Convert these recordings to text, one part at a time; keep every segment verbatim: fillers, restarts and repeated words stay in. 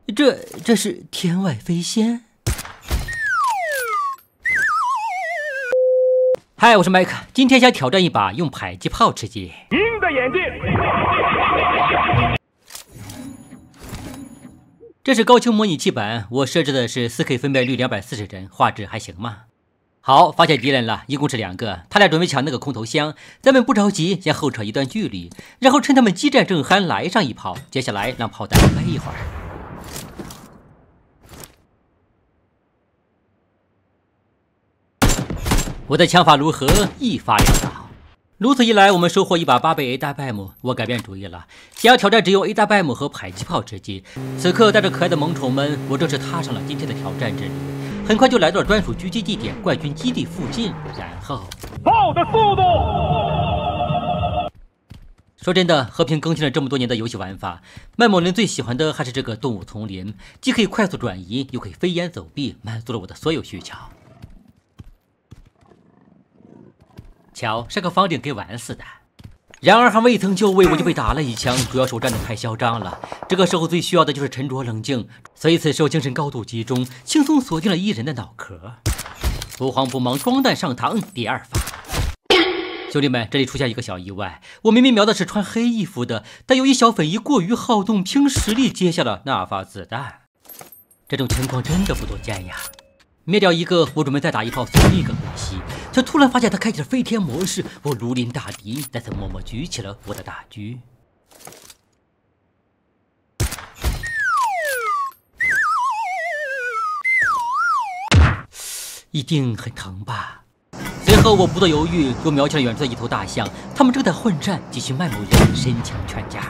这这是天外飞仙。嗨，我是麦克，今天想挑战一把用迫击炮吃鸡。 您的眼睛。 这是高清模拟器版，我设置的是 四K 分辨率两百四十帧，画质还行吗？好，发现敌人了，一共是两个，他俩准备抢那个空投箱，咱们不着急，先后撤一段距离，然后趁他们激战正酣来上一炮，接下来让炮弹飞一会儿。我的枪法如何？一发两倒。如此一来，我们收获一把八倍 A 大 B A M。我改变主意了，想要挑战只用 A 大 B A M 和迫击炮吃鸡。此刻带着可爱的萌宠们，我正式踏上了今天的挑战之旅。很快就来到了专属狙击地点冠军基地附近，然后炮的速度。 说真的，和平更新了这么多年的游戏玩法，卖某人最喜欢的还是这个动物丛林，既可以快速转移，又可以飞檐走壁，满足了我的所有需求。瞧，是个房顶给玩死的。然而还未曾就位，我就被打了一枪，主要是我站得太嚣张了。这个时候最需要的就是沉着冷静，所以此时我精神高度集中，轻松锁定了一人的脑壳。不慌不忙，装弹上膛，第二发。兄弟们，这里出现一个小意外，我明明瞄的是穿黑衣服的，但由于小粉一过于好动，凭实力接下了那发子弹。这种情况真的不多见呀。灭掉一个，我准备再打一炮送另一个归西，却突然发现他开启了飞天模式，我如临大敌，但是默默举起了我的大狙。一定很疼吧？随后我不做犹豫，又瞄起了远处的一头大象，他们正在混战，继续卖某人身强全家。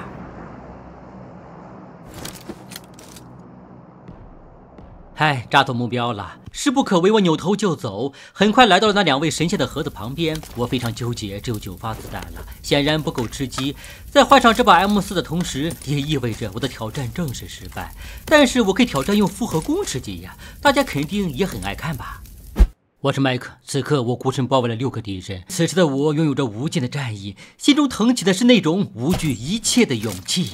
嗨，扎错目标了，势不可为，我扭头就走。很快来到了那两位神仙的盒子旁边，我非常纠结，只有九发子弹了，显然不够吃鸡。在换上这把 M 四 的同时，也意味着我的挑战正式失败。但是我可以挑战用复合弓吃鸡呀，大家肯定也很爱看吧。我是麦克，此刻我孤身包围了六个敌人，此时的我拥有着无尽的战意，心中腾起的是那种无惧一切的勇气。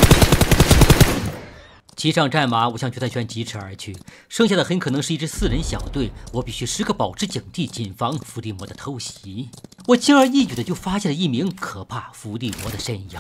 骑上战马，我向决赛圈疾驰而去，剩下的很可能是一支四人小队，我必须时刻保持警惕，谨防伏地魔的偷袭。我轻而易举的就发现了一名可怕伏地魔的身影。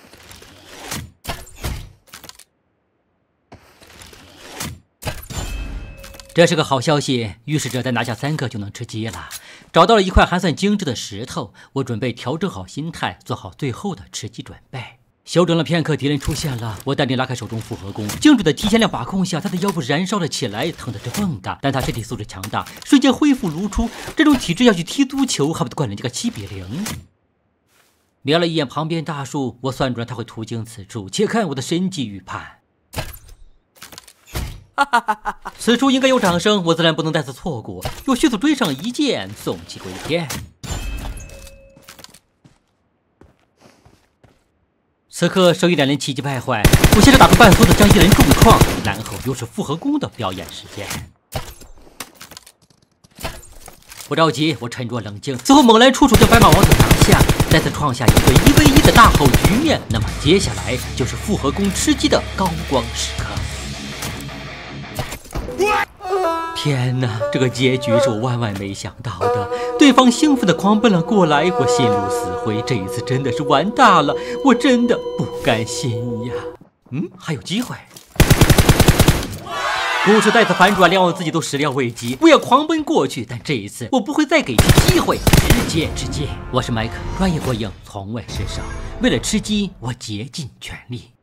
这是个好消息，预示着再拿下三个就能吃鸡了。找到了一块还算精致的石头，我准备调整好心态，做好最后的吃鸡准备。休整了片刻，敌人出现了，我淡定拉开手中复合弓，精准的提前量把控下，他的腰部燃烧了起来，疼得直蹦跶。但他身体素质强大，瞬间恢复如初。这种体质要去踢足球，还不得灌人家个七比零？瞄了一眼旁边大树，我算准了他会途经此处，且看我的神机预判。此处应该有掌声，我自然不能再次错过，又迅速追上一箭，送其归天。此刻手艺两人气急败坏，我先是打出半速的将一人重创，然后又是复合弓的表演时间。不着急，我沉着冷静，最后猛然出手将白马王子拿下，再次创下一个一 v 一的大好局面。那么接下来就是复合弓吃鸡的高光时刻。天哪，这个结局是我万万没想到的。对方兴奋地狂奔了过来，我心如死灰，这一次真的是完大了，我真的不甘心呀。嗯，还有机会。故事再次反转，连我自己都始料未及。我要狂奔过去，但这一次我不会再给其机会，直接吃鸡。我是麦克，专业过硬，从未失手。为了吃鸡，我竭尽全力。